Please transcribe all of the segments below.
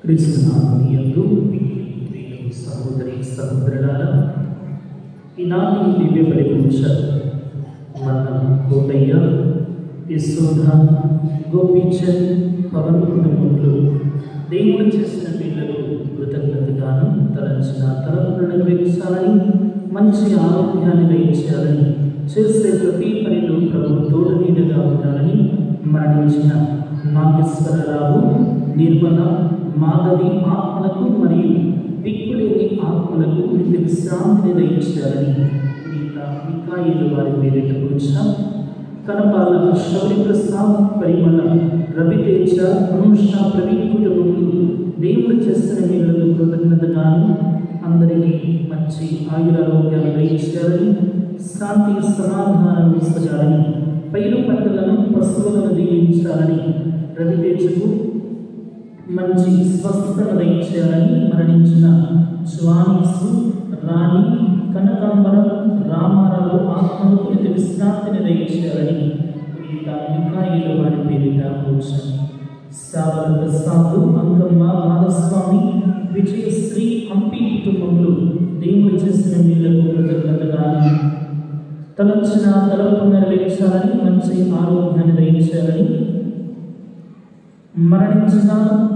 క్రీస్తునామమునందు ప్రియులైన సహోదరి సహోదరులారా, ఈనాటి దివ్య బలి పూజ మన కోటయ్య, యశోద, గోపీచంద్, పవన్ కుటుంబంలో దేవుడు చేసిన పిల్లలు కృతజ్ఞతగాను తలంచిన తలపులను నెరవేర్చాలని, మంచి ఆరోగ్యాన్ని దయచేయాలని, చేసే ప్రతి పనిలో ప్రభు తోడు నీడగా ఉండాలని మరణించిన నాగేశ్వరరావు, నిర్మల, మాధవి ఆత్మలకు మరియు దిక్కులేని ఆత్మలకు నిత్య విశ్రాంతిని దయచేయాలని మికాయేలు వారి పేరిట కూర్చాం. కనపాల శౌరి ప్రసాద్, పరిమళ, రవితేజ, అనుష, ప్రవీణ్ కుటుంబంలో దేవుడు చేసిన మేలులకు కృతజ్ఞతగాను అందరికీ మంచి ఆయురారోగ్యాలు దయచేయాలని, శాంతి సమాధానం ఇస్తారని, పైరు పంటలను పశువులను దీవించాలని, రవితేజకు మంచి స్వస్థతను దయచేయాలని, మరణించిన స్వామిసు, రాణి, కనకాంబరం, రామారావు ఆత్మలకు నిత్య విశ్రాంతిని దయచేయాలని మికాయేలు వారి పేరిట కూర్చొని సావల ప్రసాద్, అంకమ్మ, బాలస్వామి, విజయశ్రీ, హంపి కుటుంబంలో దేవుడు చేసిన మేలులకు కృతజ్ఞతగాను తలంచిన తలపులను నెరవేర్చాలని, మంచి ఆరోగ్యాన్ని దయచేయాలని, మరణించిన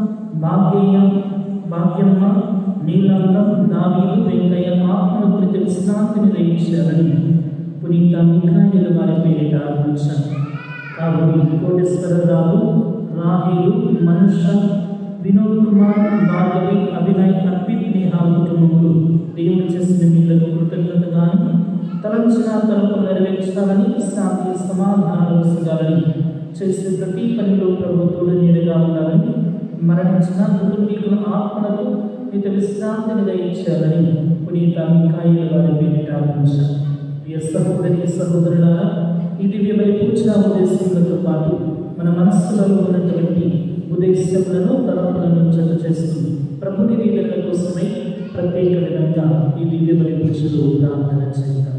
భాగ్యమ్మ, నీలంగం, దావీదు, వెంకయ్య ఆత్మలకు నిత్య విశ్రాంతిని దయచేయాలని పునీత మికాయేలు వారి పేరిట కూర్చొని కాబోయి కోటేశ్వరరావు, రాహేలు, మనుష, వినోద్ కుమార్, భార్గవి, అభినయ్, అర్పిత్, నేహా కుటుంబంలో దేవుడు చేసిన మేలులకు కృతజ్ఞతగాను తలంచిన తలపులను నెరవేర్చాలని, శాంతి సమాధానాలు ఇస్తారని, చేసే ప్రతి పనిలో ప్రభుత్వుడు నీడగా ఉండాలని, మరణించిన కుటుంబీకుల ఆత్మలకు నిత్య విశ్రాంతిని దయచేయాలని పునీత మికాయేలు వారి పేరిట కూర్చొని సహోదరి సహోదరులారా, ఈ దివ్య బలి పూజా ఉద్దేశములతో పాటు మన మనస్సులలో ఉన్నటువంటి ఉద్దేశములను తలంపులను జత చేస్తూ ప్రభుని దీవెనల కోసమై ప్రత్యేక విధంగా ఈ దివ్య బలి పూజలో ప్రార్థన చేద్దాం.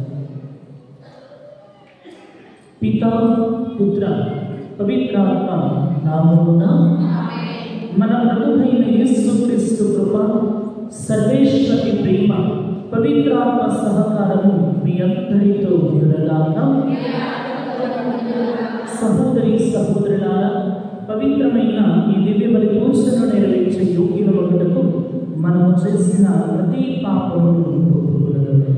పితా, పుత్ర, పవిత్రాత్మ నామమున మన ప్రభువైన యేసుక్రీస్తు కృప, సర్వేశ్వరి ప్రేమ, పవిత్రాత్మ సహకారము మీ అందరితో ఉండుగాక. సహోదరి సహోదరులారా, పవిత్రమైన ఈ దివ్య బలి పూజను నెరవేర్చే యోగ్యులగుటకు మనము చేసిన ప్రతి పాపమును ఒప్పుకొనగలము.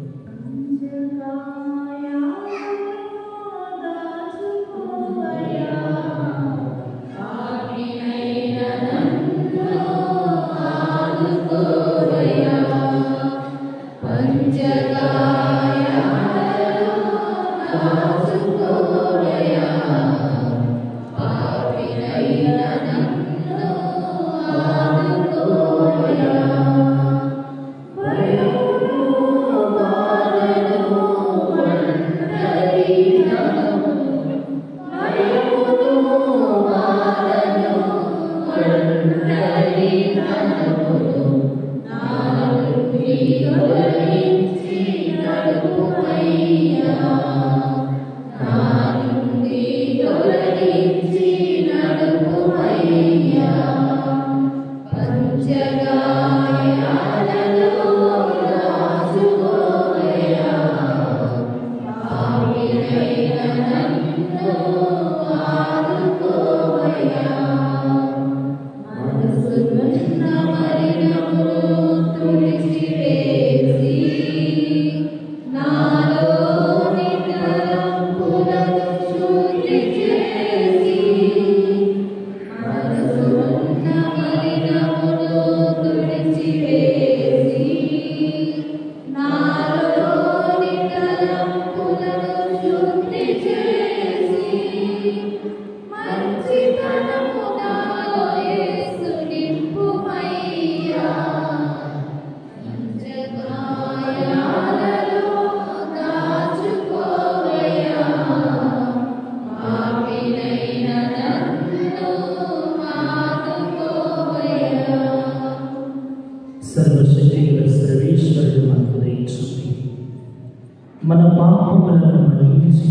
మన పాపములను మన్నించి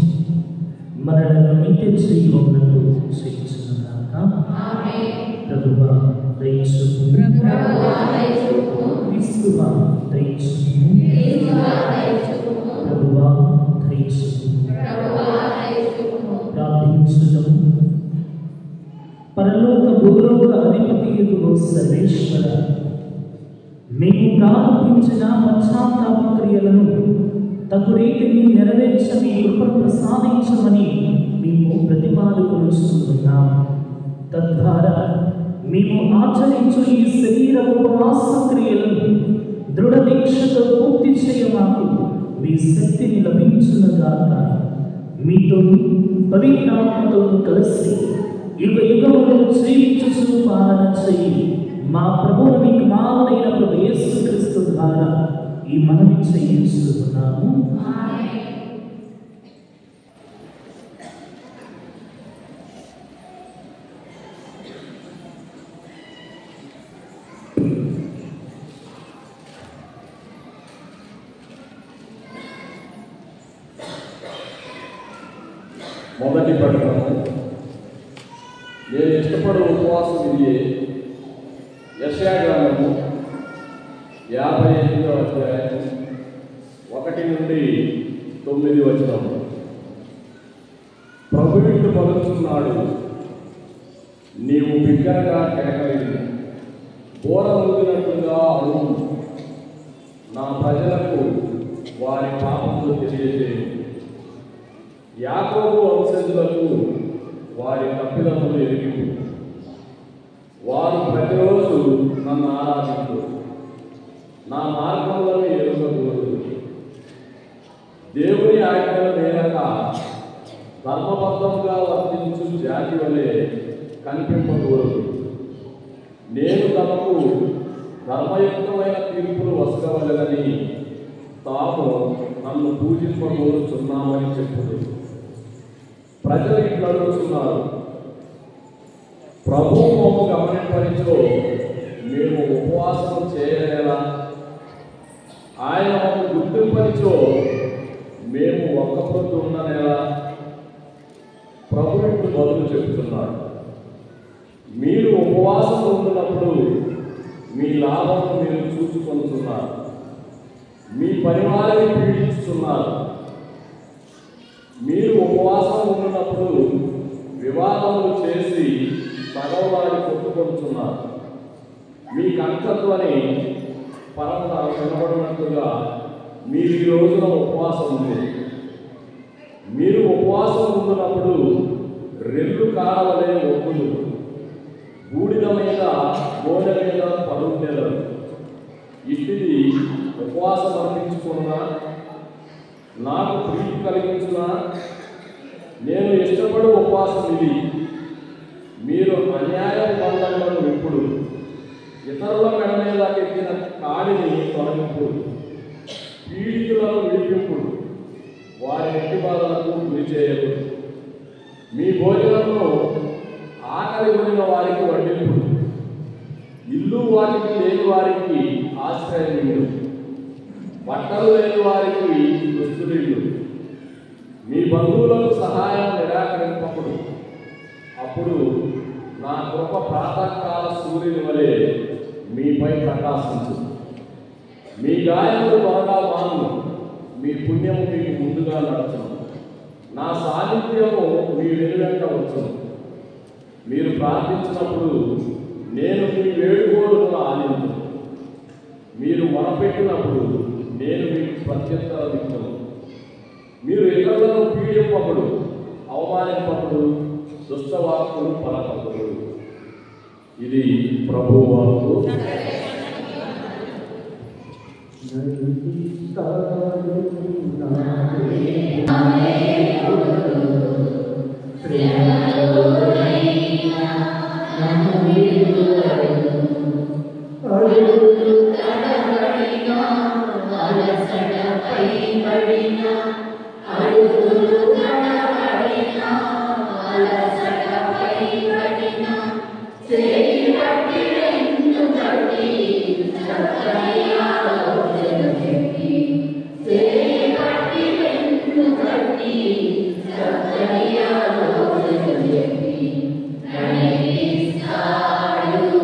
మనలను నిత్య జీవమునకు చేర్చునుగాక. ప్రభువా దయచూపు. క్రీస్తువా దయచూపు. ప్రభువా దయచూపు. ప్రార్థించుదాము. పరలోక భూలోక అధిపతియగు సర్వేశ్వర, మేము ప్రారంభించిన పశ్చాత్తాప క్రియలను తగు రీతిని నెరవేర్చని కృపను ప్రసాదించమని మేము ప్రతిపాదుకొనుచున్నాం. తద్వారా మేము ఆచరించు ఈ శరీర ఉపవాస క్రియలను దృఢ దీక్షతో పూర్తి చేయమాకు మీ శక్తిని లభించునుగాక. మీతో పవిత్రాత్మతో కలిసి యుగ యుగములు జీవించుచు పాలన చేయి మా ప్రభువు కుమారుడైన ప్రభు యేసుక్రీస్తు ద్వారా ఈ మనవి చేయించుతున్నాము. మొదటి పట్టణము. నేను ఇష్టపడే ఉపవాసం ఇదే. యెషయా గ్రంథము 58వ అధ్యాయం 1 నుండి 9 వచనం. ప్రభువు ఇట్లు పలుకుతున్నాడు, నీవు బిగ్గరగా కేకలేదు, బోర ఊదినట్లుగా అడుగు, నా ప్రజలకు వారి పాపములు తెలియజేయు, యాకోబు వంశజులకు వారి తప్పిదములు ఎరిగి, వారు ప్రతిరోజు నన్ను ఆరాధించు, నా మార్గములను ఎరుగకూడదు. దేవుని ఆజ్ఞలు మేరక ధర్మబద్ధంగా వర్తించు జాతి వలె కనిపింపకూడదు. నేను తమకు ధర్మయుక్తమైన తీర్పులు వసగవలెనని తాము నన్ను పూజింపకూరుచున్నామని చెప్పుదు. ప్రజలు ఇట్లా అడుగుతున్నారు, ప్రభువు మమ్ము గమనింపనిచో మేము ఉపవాసం చేయలేలా, ఆయన మమ్ము గుర్తింపనిచో మేము ఒక్క పొద్దు ఉండనేలా. ప్రభు ఇట్లు బదులు చెబుతున్నాడు, మీరు ఉపవాసం ఉంటున్నప్పుడు మీ లాభం మీరు చూసుకుంటున్నారు, మీ పరివారాన్ని పీడిస్తున్నారు. మీరు ఉపవాసం ఉంటున్నప్పుడు వివాదములు చేసి సగవారి కొట్టుకొంటున్నారు. మీ కంఠధ్వని పరమ వినబడినట్టుగా మీరు ఈ రోజున ఉపవాసం ఉంది. మీరు ఉపవాసం ఉంటున్నప్పుడు రెల్లు కాడవలే ఒప్పులు, బూడిద మీద గోడ మీద పడుండేదారు. ఇట్టిది ఉపవాసం అర్పించుకున్నా, నాకు ప్రీతి కలిగించున్నా, నేను ఇష్టపడు ఉపవాసం ఇది. మీరు అన్యాయ బంధంలో విప్పుడు, ఇతరుల మెడ మీద ఎక్కిన కాడిని తొలగింపు, పీడితులను విడిపింపుడు, వారి ఇంటి బాధలకు గురి చేయదు. మీ భోజనంలో ఆకలి కొనిన వారికి వడ్డింపు, ఇల్లు వాటికి లేని వారికి ఆశ్రయం, బట్టలు లేని వారికి దుస్తులు. మీ బంధువులకు సహాయం నిరాకరింపప్పుడు, అప్పుడు నా కృప ప్రాతకాల సూర్యుని వలె మీపై ప్రకాశించు. మీ గాయములు త్వరగా మాను, మీ పుణ్యము మీకు ముందుగా నడుచును, నా సాన్నిధ్యము మీ వెనువెంట వచ్చును. మీరు ప్రార్థించినప్పుడు నేను మీ వేడుకోలును ఆలించను, మీరు మొరపెట్టినప్పుడు నేను మీకు ప్రత్యుత్తరమిచ్చును. మీరు ఇతరులను పీడింపప్పుడు, అవమానింపప్పుడు, దుష్టవాక్కులు పలకప్పుడు. ఇది ప్రభువు వాక్కు. Amen.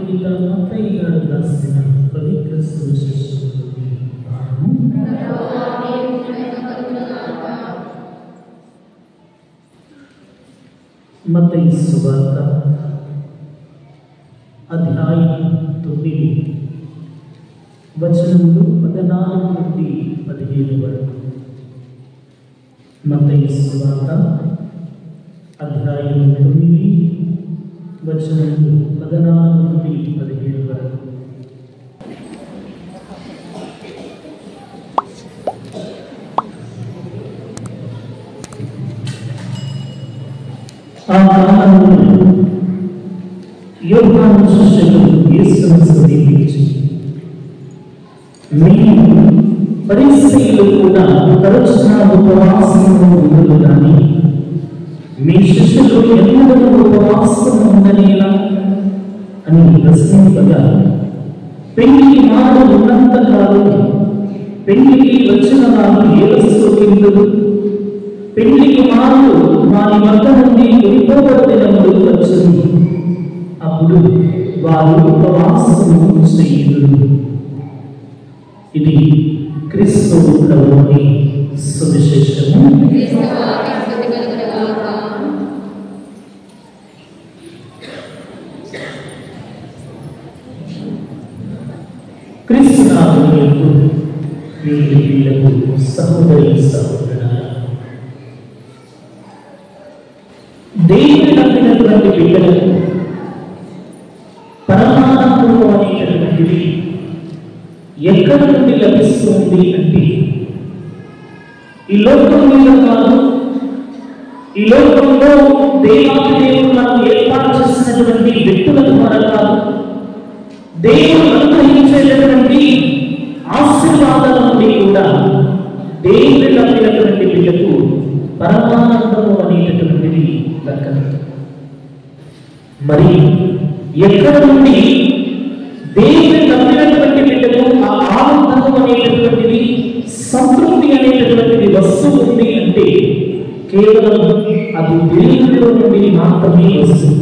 పునీత మత్తయి గారు రాసిన పవిత్ర సువిశేషంలోని భాగము. మత్తయి సువార్త అధ్యాయం 9 వచనములు 14 నుండి 17 వరకు. మత్తయి సువార్త అధ్యాయం 9 వచనములు 14 నుండి 17 వరకు. ఆ కాలంలో యోహాను శిష్యులు యేసును సమీపించి, మీరు పరిసయ్యులు కూడా తరచుగా ఉపవాసము ఉండరు కానీ మీ శిష్యులు ఎన్నడూ ఉపవాసము ఉండలేలా అని ప్రశ్నింపగా, పెళ్లికి మారు ఉన్నంత కాలం పెళ్లికి వచ్చిన వారు ఏలస్సుకుంటారు, పెళ్లికి మారు వారి వద్ద నుండి వెళ్ళిపోబడినప్పుడు వచ్చును, అప్పుడు వారు ఉపవాసము చేయరు. ఇది క్రీస్తు ప్రభువుని సువిశేషము. క్రీస్తునాథునికు వీళ్ళకు సహోదరి సహోదరులారా, దేవుని నమ్మినటువంటి బిడ్డలకు పరమానందము అనేటటువంటిది ఎక్కడి నుండి లభిస్తుంది అంటే, ఈ లోకం మీద కాదు, ఈ లోకంలో దేవాది దేవుడు మనకు ఏర్పాటు చేసినటువంటి వ్యక్తుల ద్వారా కాదు, దేవుడు అనుగ్రహించేటటువంటి ఆశీర్వాదాల నుండి కూడా దేవుని నమ్మినటువంటి బిడ్డకు పరమానందము అనేటటువంటిది దక్కదు. మరి ఎక్కడ నుండి దేవుని నమ్మినటువంటి బిడ్డకు ఆ ఆనందము అనేటటువంటిది, సంతృప్తి అనేటటువంటిది వస్తుంది అంటే, కేవలం అది దేవునిలో నుండి మాత్రమే వస్తుంది.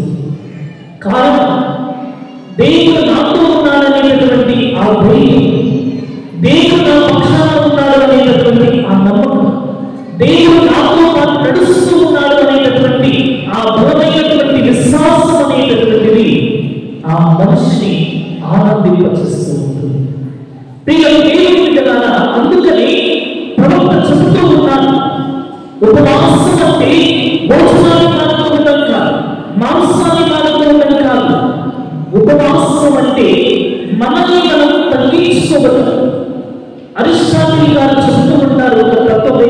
కారణం, దేవుడు నాతో ఉన్నాడనేటటువంటి ఆ ధైర్యం, దేవుడు నా పక్షాన ఉన్నాడు అనేటటువంటి ఆ నమ్మకం, దేవుడు నాతో పాటు నడుస్తూ ఉన్నాడు అనేటటువంటి ఆ బలమైనటువంటి విశ్వాసం అనేటటువంటిది ఆ మనిషిని ఆనందింపచేస్తూ ఉంటుంది. దేవుని కదా, అందుకని ప్రవక్త చెబుతూ ఉన్నాడు, ఉపవాసం అంటే భోజనాన్ని కాలంలో ఉండడం కాదు, మాంసాన్ని కాలంలో ఉండడం కాదు. ఉపవాసం అంటే మనల్ని మనం తగ్గించుకోవడం. అరిస్టాటిల్ గారు చెబుతూ ఉంటారు ఒక తత్వమే,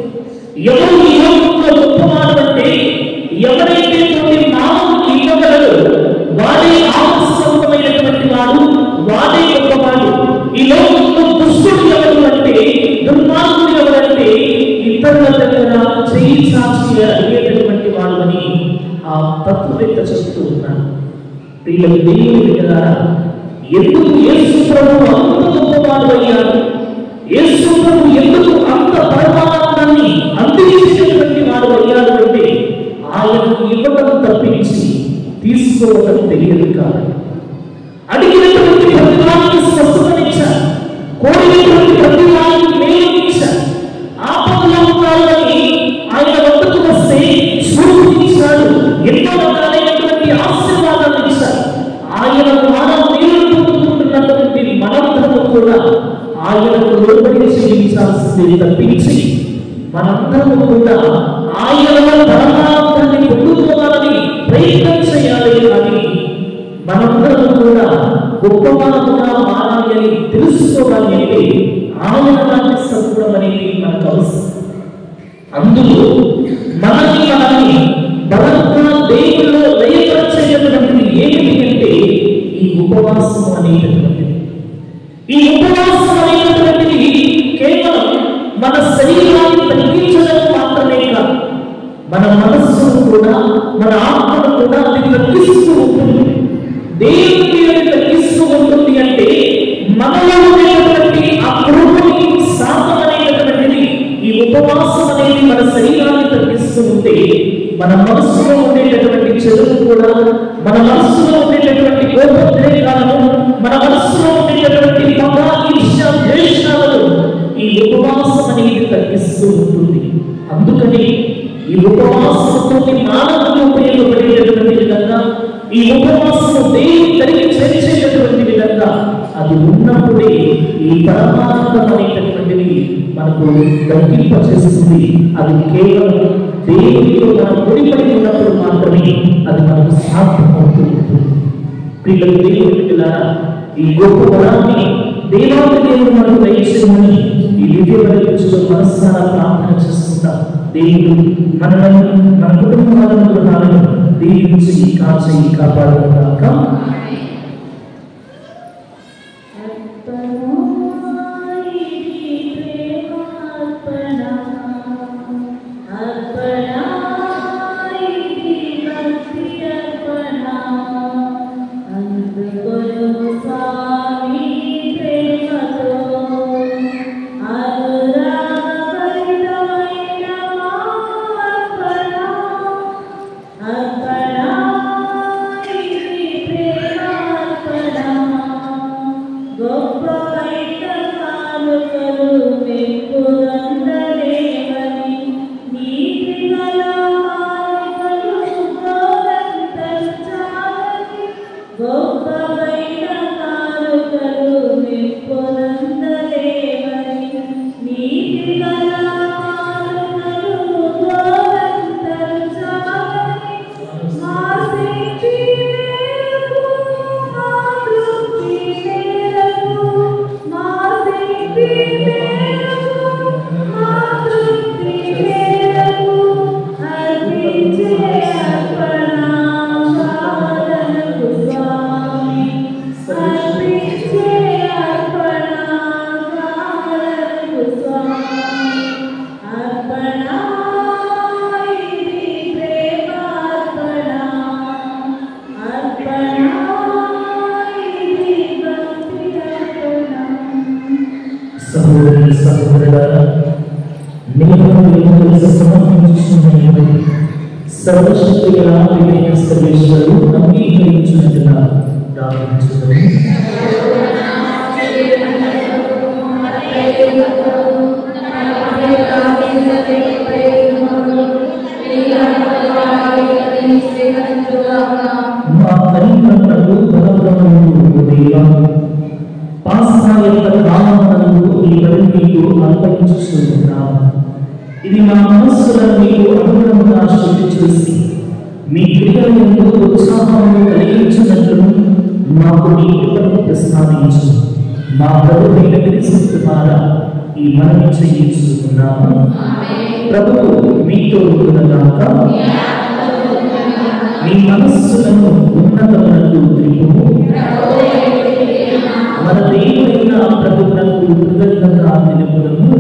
ఎవరు ఈ లోకంలో గొప్పవాడు అంటే, ఎవరైతే కొన్ని మానవునికి ఇవ్వగలరు వాడే ఆవశ్యకమైనటువంటి వాడు, వాడే గొప్పవాడు. ఈ లోకంలో దుష్టుడు ఎవరు అంటే, దుర్మార్గుడు ఎవరంటే, ఇతరుల దగ్గర చేయి సాక్షి అడిగేటటువంటి వాడు అని ఆ తత్వవేత్త చెబుతూ ఉన్నాడు. వీళ్ళకి దేవుని బిడ్డలారా, ఎందుకు యేసు ప్రభువు అంత గొప్పవాడు అయ్యాడు, యేసు ప్రభువు ఎందుకు అంత పరమానందాన్ని అందించేటటువంటి వాడు అయ్యాడు అంటే, ఆయనకు ఇవ్వడం తప్పించి తీసుకోవడం తెలియదు కాదు. అడిగినటువంటి ప్రతి వారికి స్వస్థతనిచ్చారు, కోరినటువంటి ప్రతి వారికి మేలునిచ్చారు, ఆపదలో ఉన్నారని ఆయన వద్దకు వస్తే స్ఫూర్తినిచ్చాడు, ఎన్నో రకాలైనటువంటి ఆశీర్వాదాలు ఇచ్చారు. ఆయనకు మనం మేలు పొందుకుంటున్నటువంటి మనందరము కూడా ఆయనకు లోబడి జీవించాల్సింది తప్పించి, మనందరము కూడా ఆయనలో పరమానందాన్ని పొందుకోవాలని ప్రయత్నం చేయాలి. కానీ మనందరం కూడా గొప్పవారుగా మారాలి అని తెలుసుకోవాలి అంటే ఆయన లాంటి సత్వం అనేది మనకు అవసరం. అందులో మనల్ని బలంగా దేవుల్లో లయపరిచేటటువంటిది ఏమిటి అంటే, ఈ ఉపవాసం అనేటటువంటిది. ఈ ఉపవాసం అనేటటువంటిది కేవలం మన శరీరాన్ని తగ్గించడం మాత్రమే కాదు, మన మనస్సును కూడా, మన ఆత్మను కూడా అది తగ్గిస్తూ ఉంటుంది. దేవుని తగ్గిస్తూ ఉంటుంది అంటే, మనలో ఉండేటువంటి ఆ కృపని, శాంతం అనేటటువంటిది, ఈ ఉపవాసం అనేది మన శరీరాన్ని తగ్గిస్తూ ఉంటే మన మనస్సులో ఉండేటటువంటి చెడులు కూడా, మన మనస్సులో ఉండేటటువంటి కోపోద్రేకాలను, మన మనస్సులో ఉండేటటువంటి పగ, ఈర్ష్య, ద్వేషాలను ఈ ఉపవాసం అనేది తగ్గిస్తూ ఉంటుంది. అందుకని ఈ ఉపవాసంతో మానవులు ఉపయోగపడేటటువంటి విధంగా, ఈ ఉపవాసము దేవుని తరిగి చేర్చేటటువంటి విధంగా అది ఉన్నప్పుడే ఈ పరమానందం అనేటటువంటిది మనకు తగ్గింపచేస్తుంది. అది కేవలం దేవునితో మనం ముడిపడి ఉన్నప్పుడు మాత్రమే అది మనకు సాధ్యమవుతుంది. పిల్లలు దేవుని పిల్లరా, ఈ గొప్ప వరాన్ని దేవాది దేవుడు మనకు దయచేయమని ఈ విద్యలో మనస్సారా ప్రార్థన చేసుకుంటాం. దేవుడు మనలను, మన కుటుంబాలను, గృహాలను దీవించి కాచి కాపాడుగాక. సర్వశక్తి గల సర్వేశ్వరుడు అంగీకరించినట్టుగా ప్రార్థించుదాము. మా తల్లిదండ్రులకు బలవంతములు దేవా, పాస్కా యొక్క కాలమునందు ఈ బలి మీకు అర్పించుచున్నాము. ఇది మా మనస్సులను మీకు అనుగుణంగా శుద్ధి చేసి మీ క్రియలను ఎంతో ఉత్సాహంలో కలిగించినట్లు మాకు మీ కృపను ప్రసాదించు. మా ప్రభువైన క్రీస్తు ద్వారా ఈ మనవి చేయించుకున్నాము. ప్రభువు మీతో ఉండుగాక. మీ మనస్సులను ఉన్నతమునకు త్రిపుము. మన దేవుడైన ప్రభువునకు కృతజ్ఞత తెలుపుదము.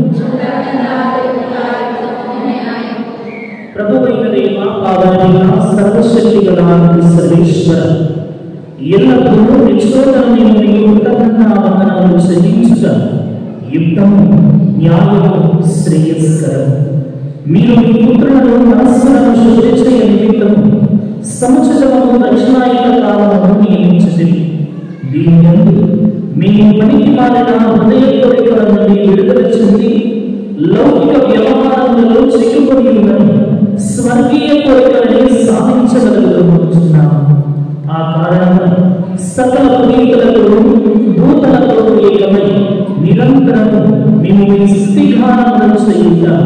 ప్రభువైన దేవ, పావనమైన సర్వశక్తి గల సర్వేశ్వర, ఎల్లప్పుడూ నిశ్చోదరని మీకు కృతజ్ఞతావందనములు చెల్లించుట యుక్తము, న్యాయము, శ్రేయస్కరము. మీరు మీ పుత్రులను మనస్సులను శుద్ధి చేయ నిమిత్తము సముచితము దక్షిణాయన కాలమును నియమించింది. దీని మీ పనికి మారిన హృదయ కోరికల నుండి విడుదల చెంది లౌకిక వ్యవహారములలో చిక్కుకొని ఉన్నది స్వర్గీయ కోరికలని సాధించగలుగుతున్నాము. ఆ కారణంగా సకల పునీతులతో దూతలతో ఏకమై నిరంతరము మేము మీ స్థితిగానములను చేయుట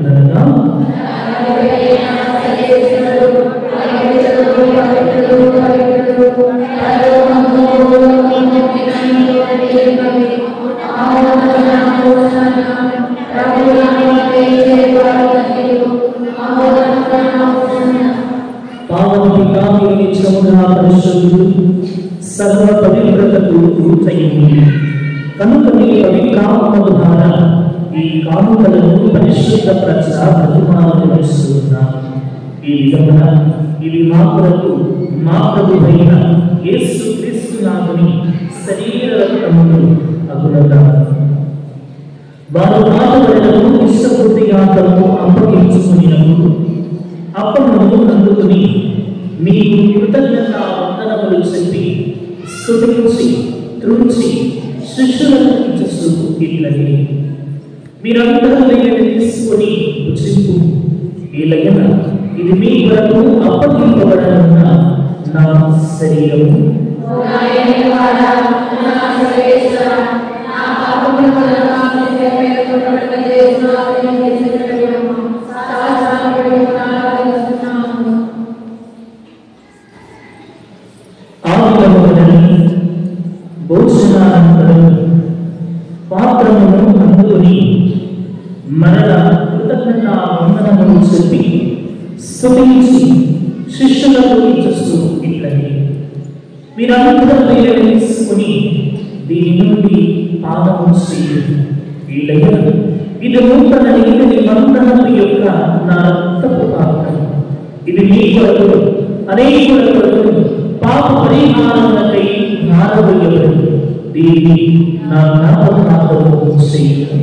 సర్వ పవిత్రతకు పూర్తయింది కనుక మీ పవిత్రాత్మ ద్వారా ఈ కానుకలను పరిశుద్ధపరచ ప్రతిమానిస్తున్నాము. ఈ విధమున ఇవి మా కొరకు మా ప్రభువైన యేసుక్రీస్తు నామముని శరీర రక్తములు అగులగా వారు పాతబడినప్పుడు ఇష్టపూర్తిగా తమను అప్పగించుకున్నప్పుడు అప్పుడు పాత్రమును అందుకుని మీకు కృతజ్ఞత వందనములు చెప్పి స్తుతించి త్రుంచి శిష్యులకు ఇచ్చేస్తూ ఇట్లని, మీరందరూ దీనిని తీసుకొని భుజింపు, ఇలాగన ఇది మీ కొరకు అప్పగింపబడనున్న నా శరీరము. భోజనానంతరం పాత్రమును అందుకుని మరల కృతజ్ఞత వందనములు చెప్పి స్తుతించి శిష్యులకు ఇచ్చేస్తూ ఇట్లని, మీరందరూ దీనిని తీసుకుని దీని నుండి పానము చేయండి, ఇది నూతన నిత్య నిబంధన యొక్క నా రక్తపు పాత్ర, ఇది మీ కొరకు అనేకుల కొరకు పాప పరిహారములకై ధారవేయబడి, దీన్ని నా జ్ఞాపకార్థము చేయండి.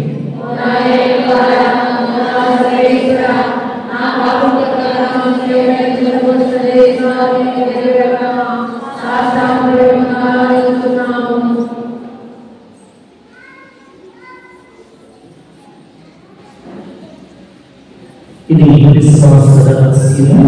ఇది విశ్వాస రహస్యము.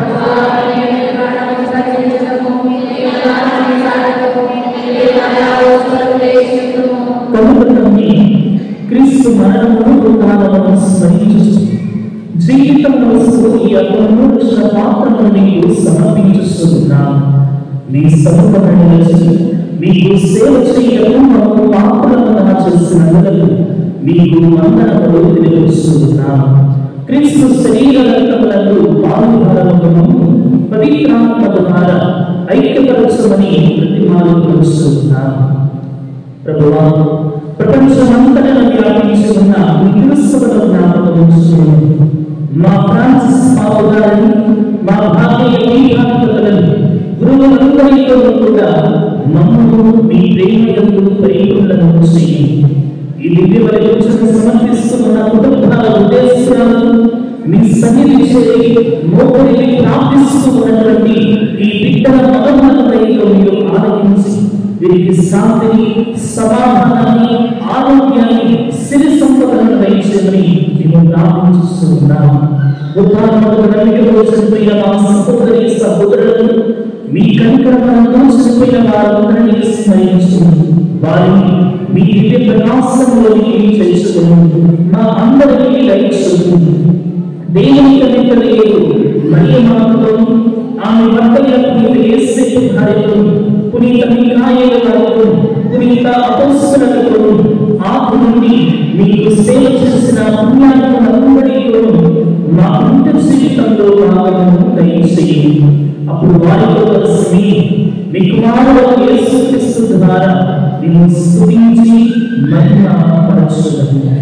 కనుకనే క్రీస్తు మరణమును పునరుత్థానమును స్మరించుచు జీవితములో ఈ అమూల్య పాత్రను మీకు సమర్పించుచున్నాను. మీ సముఖమున నిలిచి మీకు సేవ చేయటము మాకు పాత్రలుగా చేసినందుకు మీకు వందనములు తెలుపుతున్నాను. క్రీస్తు శరీర రక్తములకు పాలుభారమును పవిత్రాత్మ ద్వారా ఐక్యపరచమని ప్రతిమాలుస్తున్నాను. ప్రభువా, ప్రపంచమంతటా వ్యాపించి ఉన్న మీ క్రీస్తువును జ్ఞాపకం ఉంచుకోండి. మా ఫ్రాన్సిస్ పాపు గారిని, మా భాగ్య పీఠాధిపతులను, గురువులందరితో కూడా మమ్మల్ని మీ ప్రేమయందు పరిపూర్ణము చేయండి. ఈ దివ్య బలిపూజను సమర్పిస్తున్న కుటుంబాల ఉద్దేశాలను మీ సన్నిధి చేరి మోకరిని ప్రార్థిస్తూ ఉన్నటువంటి ఈ బిడ్డల మగమలతో మీరు ఆలకించి వీరికి శాంతిని, సమాధానాన్ని, ఆరోగ్యాన్ని, సిరి సంపదలను దయచేయమని మేము ప్రార్థిస్తున్నాము. ఉదాహరణకు నలుగురు చనిపోయిన మా సహోదరి సహోదరులను మీ కనికరముతో చనిపోయిన వారందరినీ స్మరించుకుని వారిని మీ దివ్య ప్రకాశంలోకి చేర్చుకుని మా అందరికీ దయచేయండి. దేవుని కనికరలేదు మరియ మాతను, ఆమె భర్త యేసేపు భార్యను, పునీత మిఖాయేలు గారితో, పునీత అపోస్తలులతో, ఆది నుండి మీకు సేవ చేసిన పుణ్యాత్ములందరితో మా నిత్య జీవితంలో భాగమును దయచేయండి. అప్పుడు వారితో కలిసి మీ కుమారుడు యేసుక్రీస్తు ద్వారా మేము స్తుతించి మహిమపరచుదాము.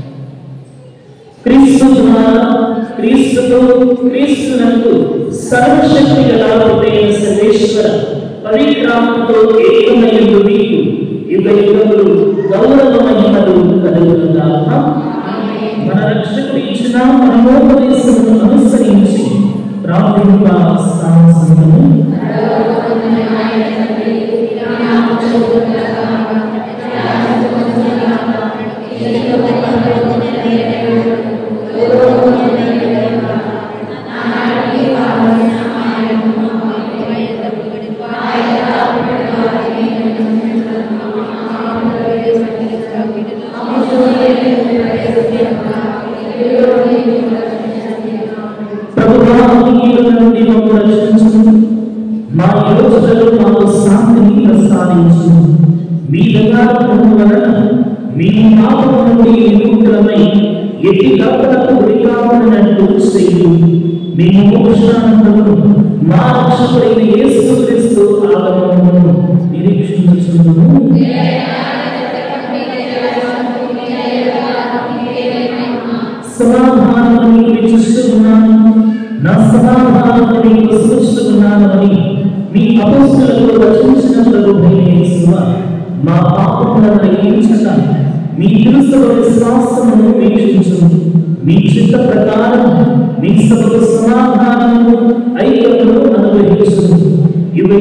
క్రీస్తు ద్వారా, క్రీస్తుతో, క్రీస్తునందు సర్వశక్తి గల హృదయ సర్వేశ్వర పవిత్రాత్మతో ఏకమైనది మీకు యుగయుగములు గౌరవ మహిమలు కలుగునుగాక. మన రక్షకుడు ఇచ్చిన మనోపదేశమును అనుసరించి ప్రార్థింప సాహసము. మా యోచనలో మాకు శాంతిని ప్రసాదించు. మీ దయాళుత్వం వలన మీ పాపము నుండి విముక్తులమై ఎట్టి కప్పలకు గురికావలనట్టు చేయు. మీ మోక్షానందమును మా రక్షకుడైన యేసుక్రీస్తు ఆగమనమును నిరీక్షించుచున్నాము. సమాధానము మీకు ఇచ్చుచున్నాను, నా సమాధానము మీకు సూచిస్తున్నానని మీ అపోస్తలులతో వచించినట్లు యేసువా, మా పాపములను దయించక మీ క్రీస్తు విశ్వాసమును వీక్షించుము. మీ చిత్త ప్రకారం మీ సభకు సమాధానము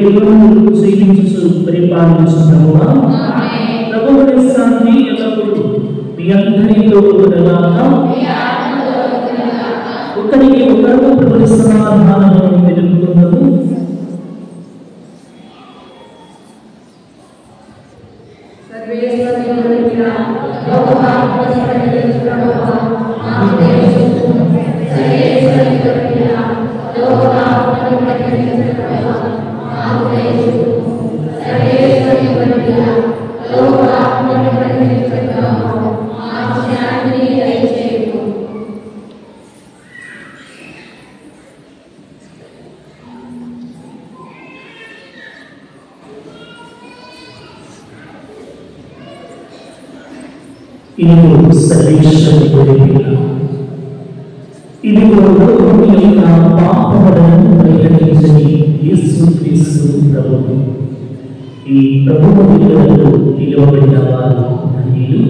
లోకమును జీవించు పరిపాలించుటకుగా ప్రభువుని శాంతి ఎల్లప్పుడూ మీ అందరితో ఉండగాక. ఒకరికి ఒకరు ప్రభుని సమాధానము తెలుపుకున్నది. ఇదిగో సర్వేశ్వరుని గొర్రెపిల్ల, ఇదిగో లోకము యొక్క పాపములను పరిహరించని యేసుక్రీస్తు ప్రభువు. ఈ ప్రభువు విలువలు నిలువబడిన వారు ధన్యులు.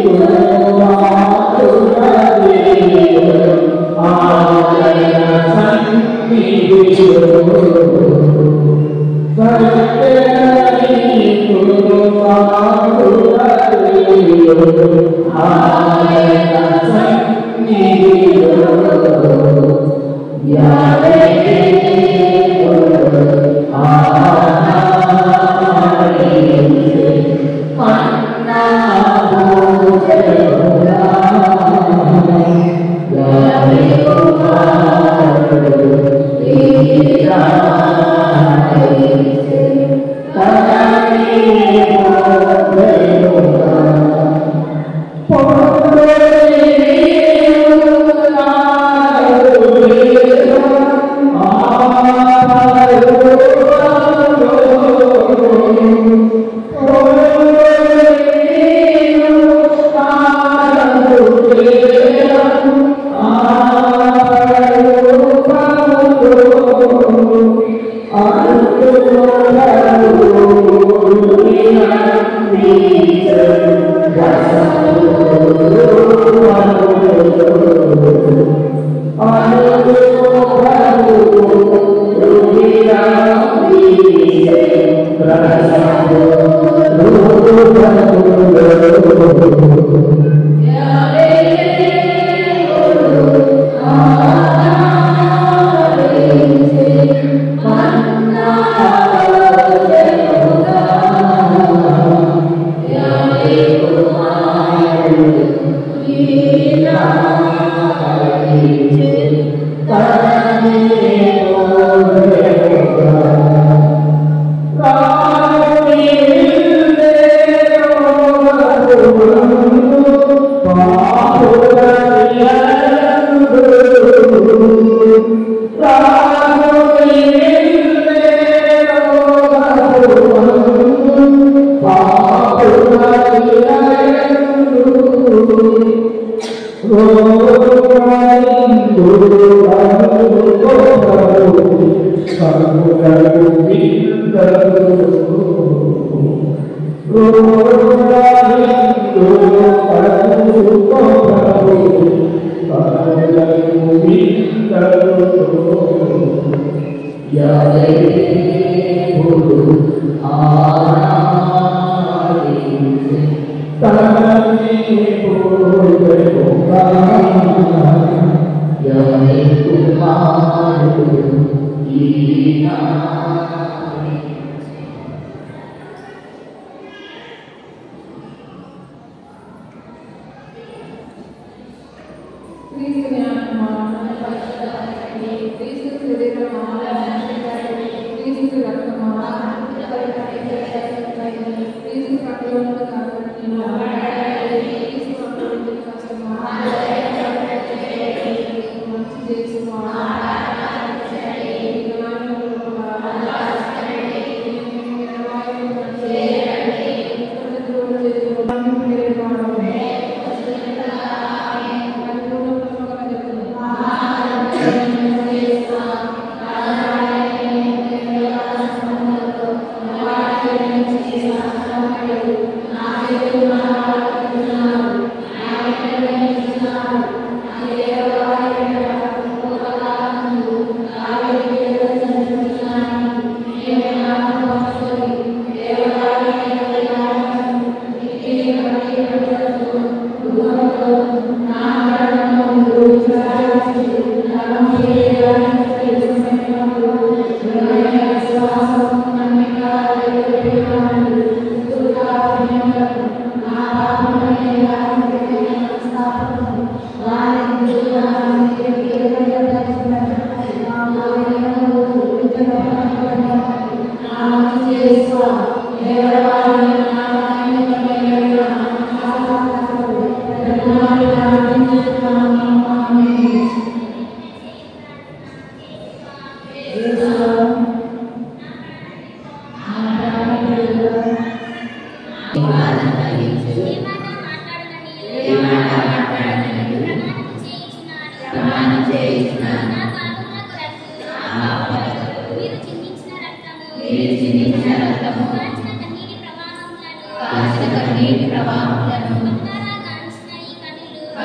Amen.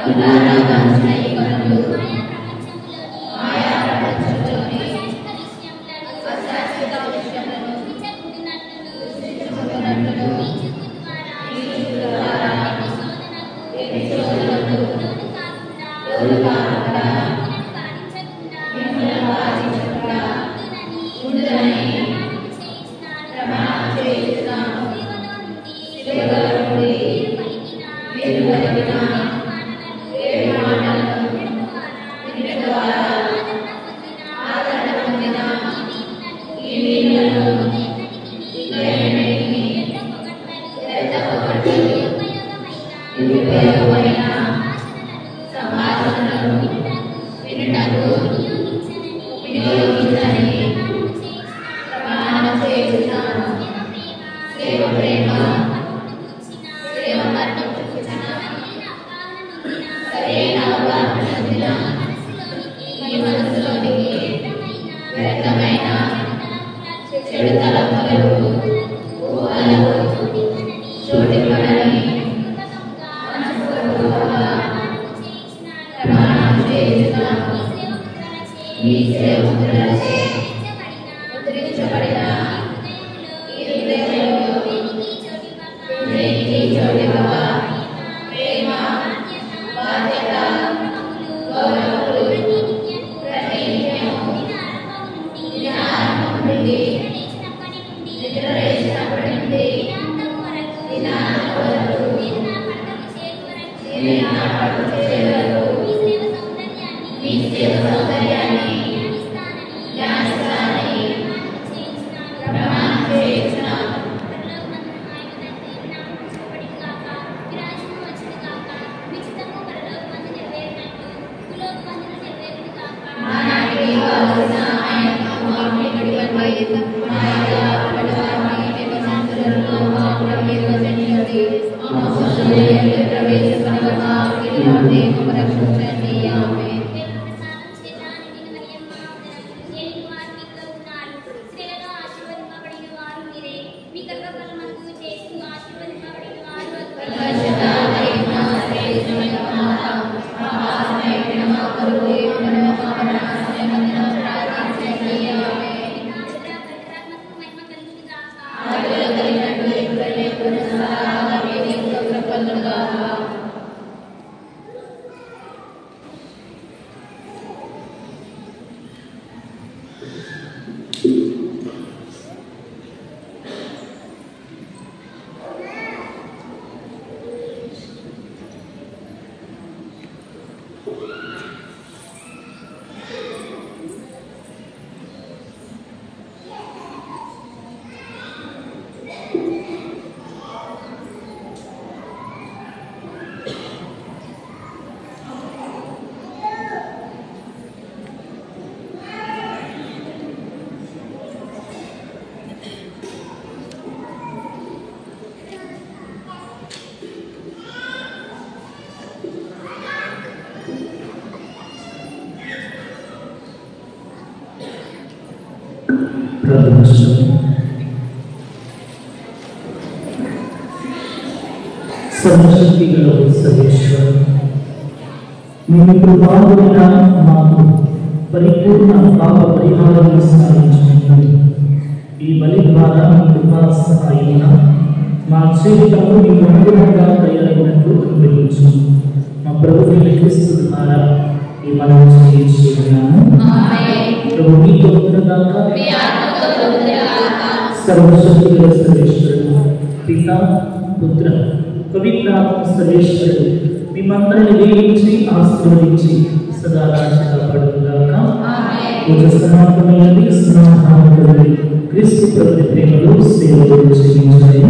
सर्वशक्ति सर्वेश्वर మేము కృపాదులైన మాకు పరిపూర్ణ పాప పరిహారం సాధించుకుంటాం. ఈ బలి ద్వారా మీ కృపా సహాయమున మా జీవితంలో మీకు అనుగుణంగా తయారైనట్లు కృపయించు. మా ప్రభువైన క్రీస్తు ద్వారా ఈ మనం చేయించుకున్నాము. ప్రభు మీతో ఉండుగాక. सर्वशक्ति सर्वेश्वरुడు पिता पुत्र पवित्रात्म सर्वेश्वरुడు మిమ్మల్ని దీవించి ఆశీర్వదించి సదా కాపాడుగాక. పూజ సమాప్తమైనది. స్నానానంతరం క్రీస్తు ప్రభు ప్రేమలో సేవలు చేయించాలి.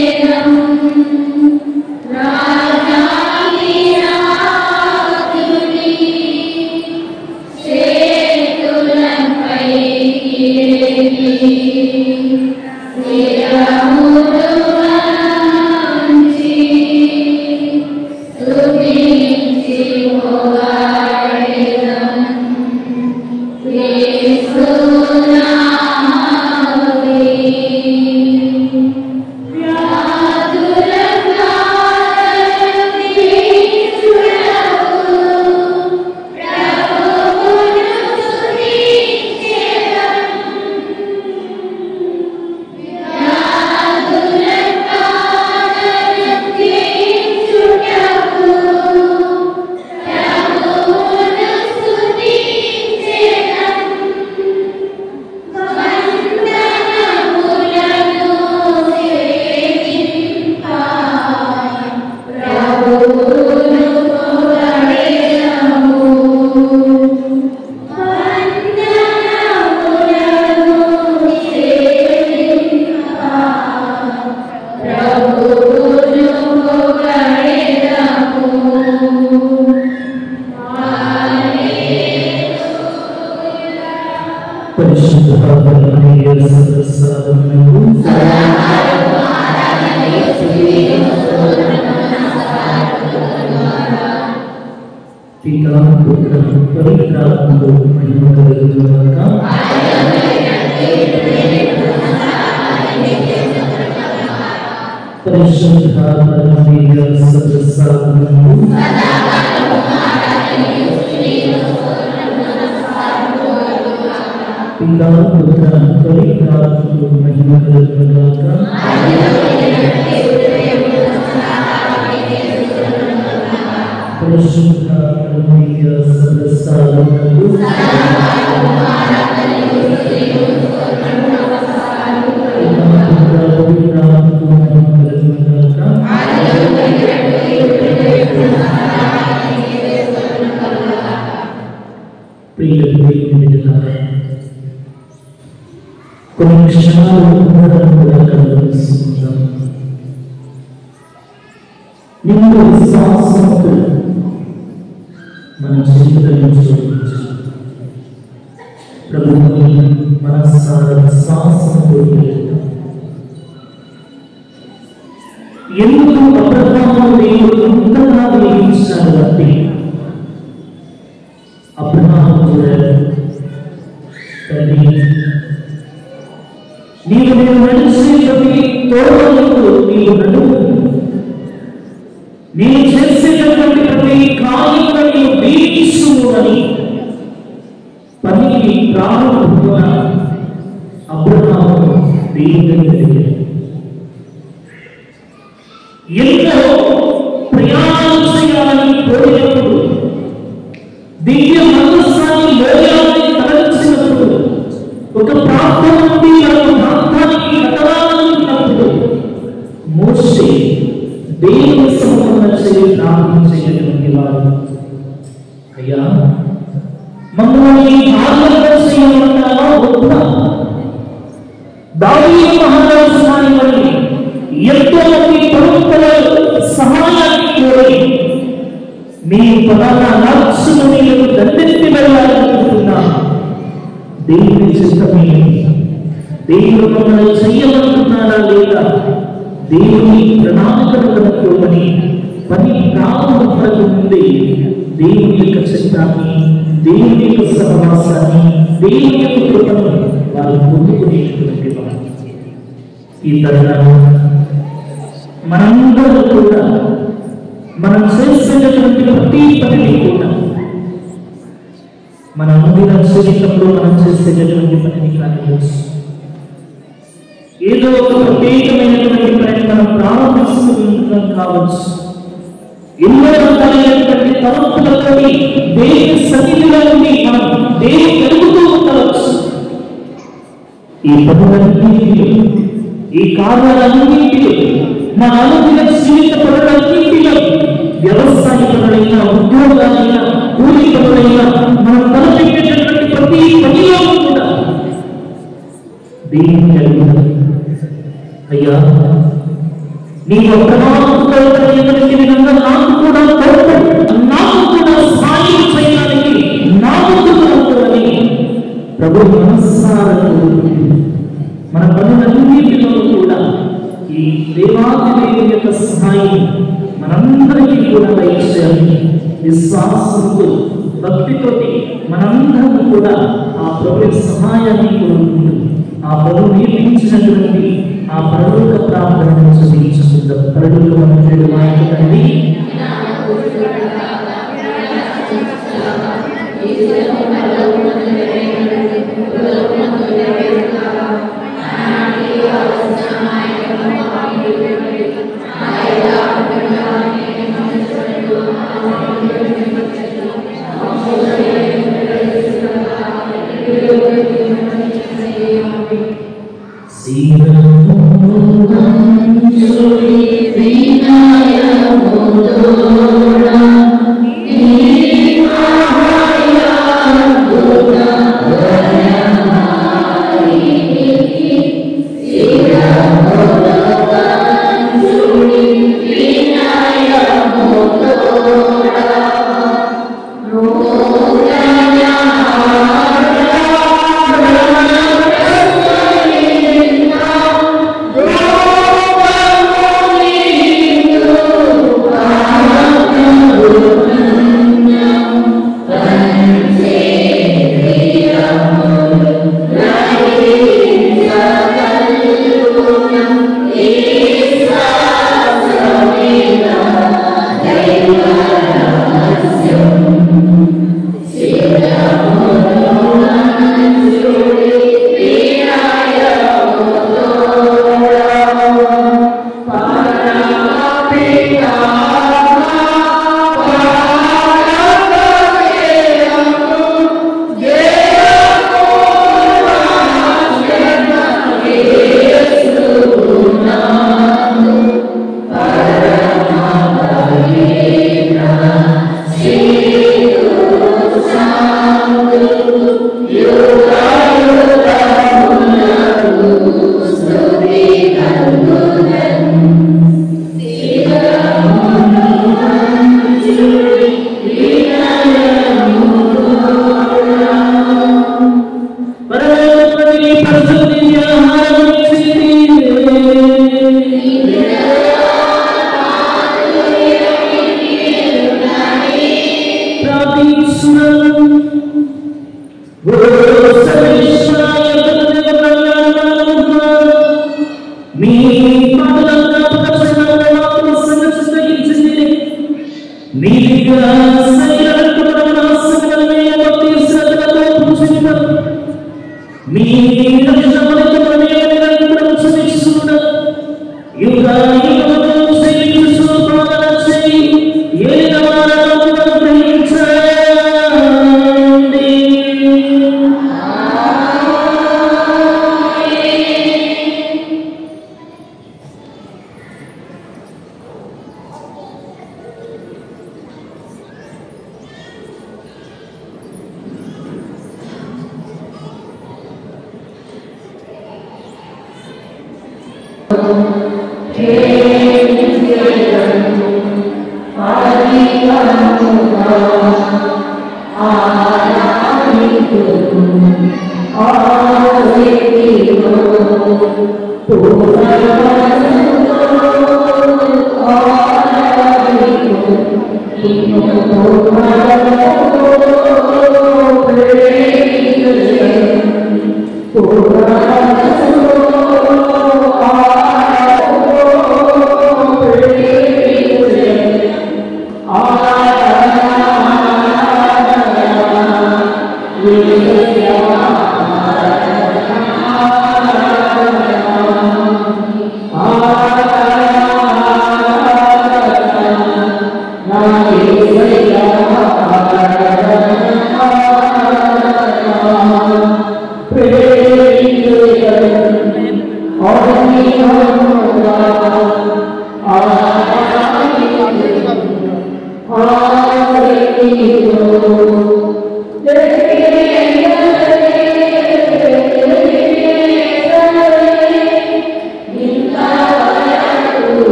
Raja ప్రభు మనస్సారా కోరుకుంటూ మన పనులన్నిటిలో కూడా ఈ దేవాది దేవుని యొక్క సహాయం మనందరికీ కూడా దయచేయాలి. విశ్వాసంతో భక్తితోటి మనందరం కూడా ఆ ప్రభు సహాయాన్ని కోరుకుంటూ ఆ ప్రభు నియమించినటువంటి ఆ పరలోక ప్రార్థనను చూపించుకుందాం. పరలోక మంత్రుడు మా యొక్క తండ్రి,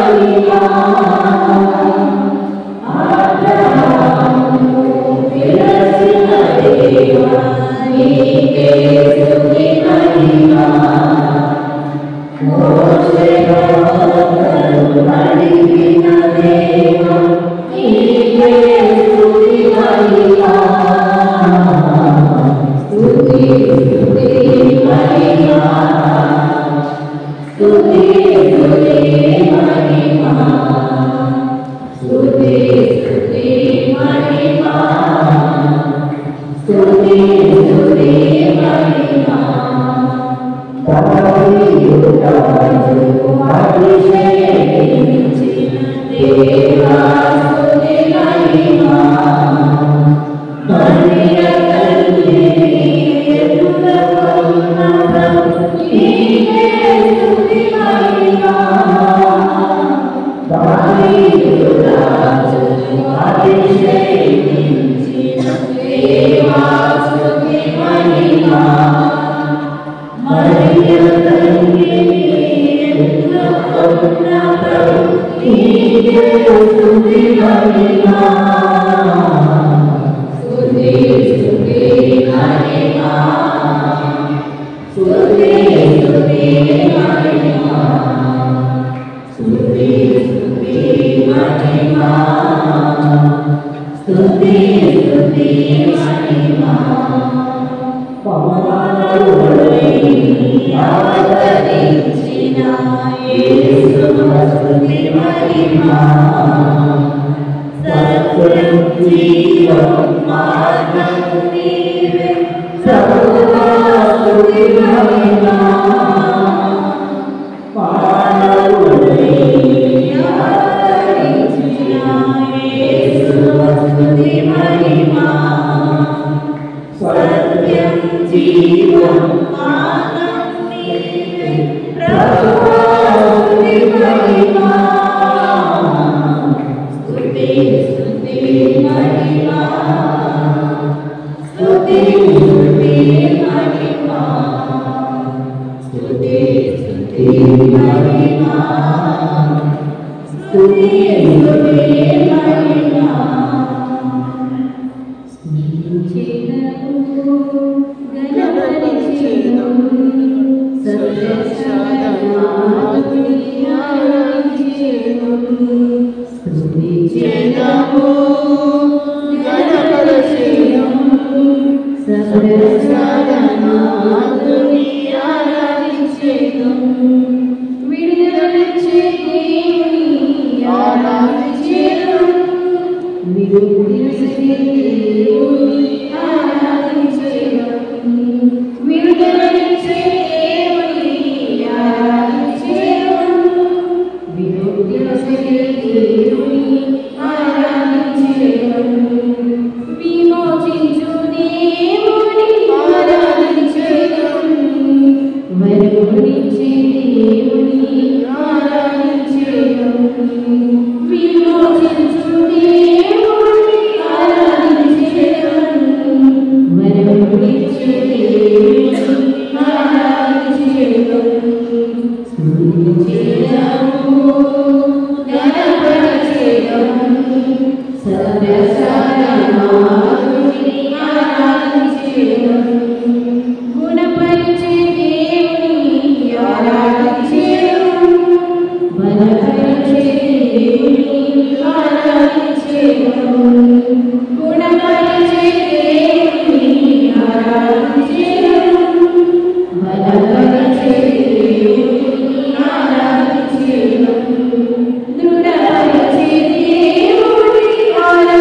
Amen.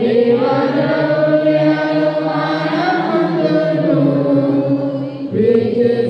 With